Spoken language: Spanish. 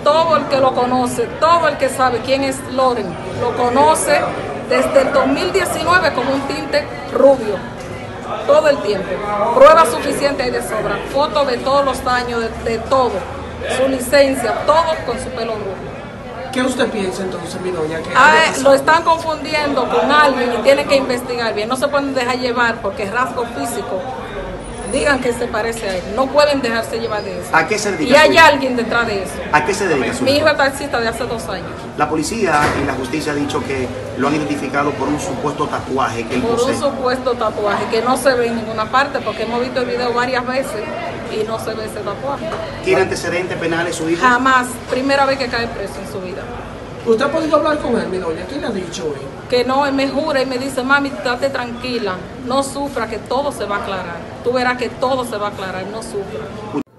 todo el que lo conoce, todo el que sabe quién es Loren, lo conoce desde el 2019 con un tinte rubio, todo el tiempo. Pruebas suficientes hay de sobra, fotos de todos los años, de todo, su licencia, todo con su pelo rubio. ¿Qué usted piensa entonces, mi doña? Lo están confundiendo con alguien y tienen que investigar bien. No se pueden dejar llevar porque es rasgo físico. Digan que se parece a él. No pueden dejarse llevar de eso. ¿A qué se dedica? Y hay alguien detrás de eso. ¿A qué se dedica su hijo? Mi hijo es taxista de hace 2 años. La policía y la justicia ha dicho que lo han identificado por un supuesto tatuaje que él Por posee. un supuesto tatuaje que no se ve en ninguna parte porque hemos visto el video varias veces y no se ve ese tatuaje. ¿Tiene antecedentes penales su hijo? Jamás. Primera vez que cae preso en su vida. ¿Usted ha podido hablar con él, mi doña? ¿Qué le ha dicho hoy? Que no, él me jura y me dice, mami, estate tranquila, no sufra, que todo se va a aclarar. Tú verás que todo se va a aclarar, no sufra.